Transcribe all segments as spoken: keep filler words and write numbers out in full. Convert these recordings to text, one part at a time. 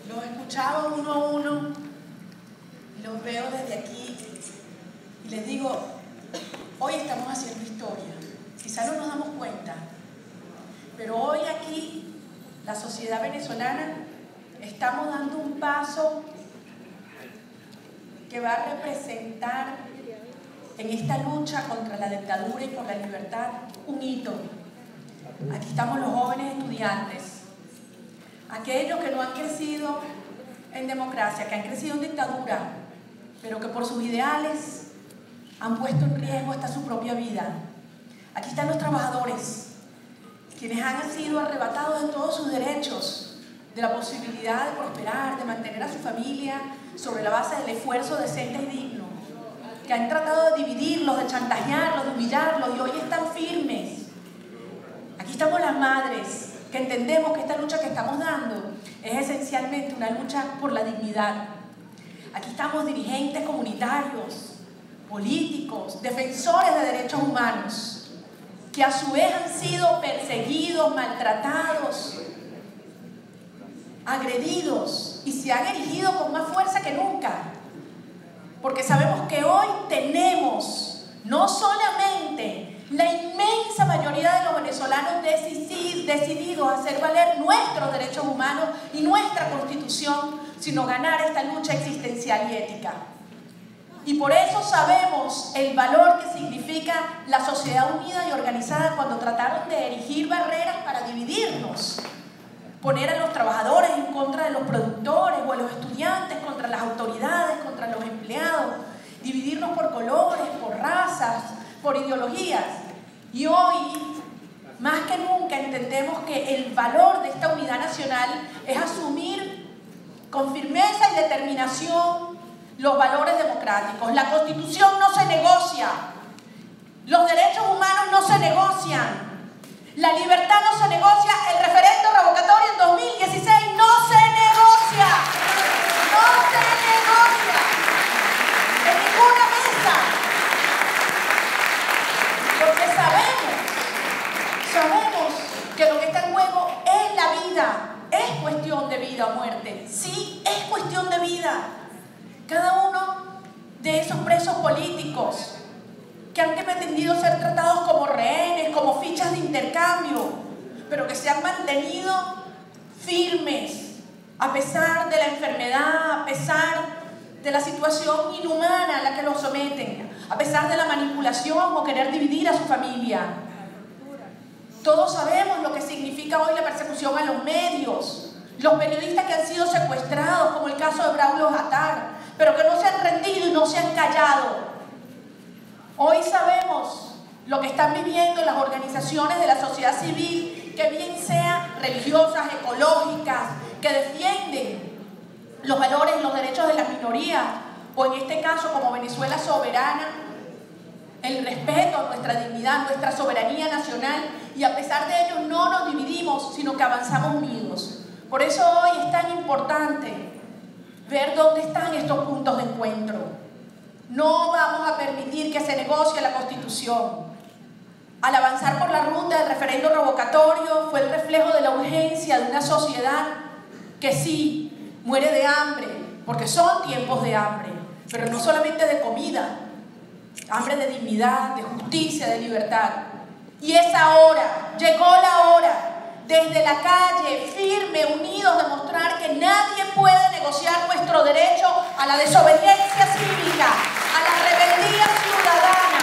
Los escuchaba uno a uno, los veo desde aquí y les digo, hoy estamos haciendo historia. Quizá no nos damos cuenta, pero hoy aquí, la sociedad venezolana, estamos dando un paso que va a representar en esta lucha contra la dictadura y por la libertad un hito. Aquí estamos los jóvenes estudiantes, aquellos que no han crecido en democracia, que han crecido en dictadura, pero que por sus ideales han puesto en riesgo hasta su propia vida. Aquí están los trabajadores, quienes han sido arrebatados de todos sus derechos, de la posibilidad de prosperar, de mantener a su familia sobre la base del esfuerzo decente y digno, que han tratado de dividirlos, de chantajearlos, de humillarlos, y hoy están firmes. Aquí estamos las madres, que entendemos que esta lucha que estamos dando es esencialmente una lucha por la dignidad. Aquí estamos dirigentes comunitarios, políticos, defensores de derechos humanos, que a su vez han sido perseguidos, maltratados, agredidos y se han erigido con más fuerza que nunca. Porque sabemos que hoy tenemos no solamente la inmensa mayoría de los venezolanos decididos a hacer valer nuestros derechos humanos y nuestra Constitución, sino ganar esta lucha existencial y ética. Y por eso sabemos el valor que significa la sociedad unida y organizada cuando trataron de erigir barreras para dividirnos, poner a los trabajadores en contra de los productores o a los estudiantes contra las autoridades, contra los empleados, dividirnos por colores, por razas, por ideologías. Y hoy, más que nunca, entendemos que el valor de esta unidad nacional es asumir con firmeza y determinación los valores democráticos. La Constitución no se negocia, los derechos humanos no se negocian, la libertad no se negocia, el referendo revocatorio en dos mil dieciséis no se negocia, no se negocia en ninguna mesa, porque sabemos, sabemos que lo que está en juego es la vida, es cuestión de vida o muerte, sí, es cuestión de vida. Cada uno de esos presos políticos que han pretendido ser tratados como rehenes, como fichas de intercambio, pero que se han mantenido firmes a pesar de la enfermedad, a pesar de la situación inhumana a la que los someten, a pesar de la manipulación o querer dividir a su familia. Todos sabemos lo que significa hoy la persecución a los medios, los periodistas que han sido secuestrados, como el caso de Braulio Attar, pero que no se han rendido y no se han callado. Hoy sabemos lo que están viviendo las organizaciones de la sociedad civil, que bien sean religiosas, ecológicas, que defienden los valores y los derechos de las minorías, o en este caso como Venezuela Soberana, el respeto a nuestra dignidad, nuestra soberanía nacional, y a pesar de ello no nos dividimos, sino que avanzamos unidos. Por eso hoy es tan importante ver dónde están estos puntos de encuentro. No vamos a permitir que se negocie la Constitución. Al avanzar por la ruta del referendo revocatorio fue el reflejo de la urgencia de una sociedad que sí muere de hambre, porque son tiempos de hambre, pero no solamente de comida, hambre de dignidad, de justicia, de libertad. Y es ahora, llegó la hora, desde la calle, firme, unidos, demostrar que nadie puede negociar nuestro derecho a la desobediencia cívica, a la rebeldía ciudadana,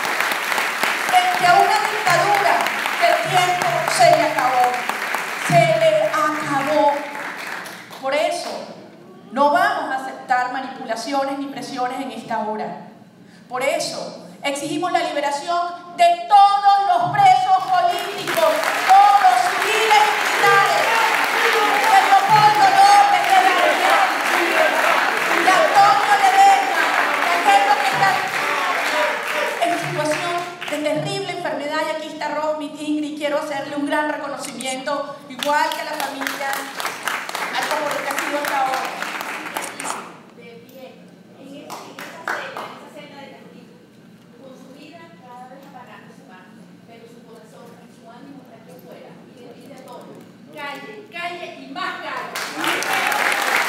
frente a una dictadura que el tiempo se le acabó, se le acabó. Por eso, no vamos a aceptar manipulaciones ni presiones en esta hora. Por eso, exigimos la liberación de todos los presos políticos, todos civiles y militares, de Leopoldo López, de Daniel, de Antonio Ledesma, de aquellos que están en situación de terrible enfermedad. Y aquí está Rosmy, Ingrid, quiero hacerle un gran reconocimiento, igual que a la familia, a todo lo que ha sido hasta ahora. Calle, calle y más calle.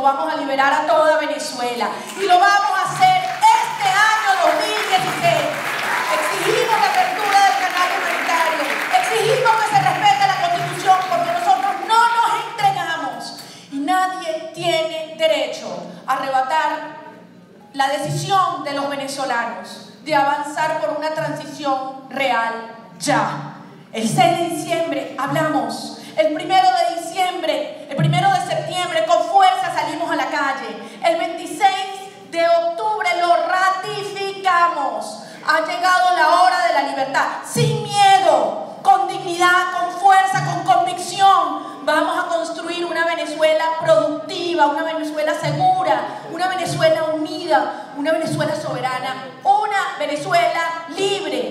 vamos a liberar a toda Venezuela. Y lo vamos a hacer este año dos mil dieciséis. Exigimos la apertura del canal humanitario. Exigimos que se respete la Constitución, porque nosotros no nos entregamos. Y nadie tiene derecho a arrebatar la decisión de los venezolanos de avanzar por una transición real ya. El seis de diciembre hablamos. El primero de diciembre, el primero de septiembre, con fuerza salimos a la calle. El veintiséis de octubre lo ratificamos. Ha llegado la hora de la libertad. Sin miedo, con dignidad, con fuerza, con convicción. Vamos a construir una Venezuela productiva, una Venezuela segura, una Venezuela unida, una Venezuela soberana, una Venezuela libre.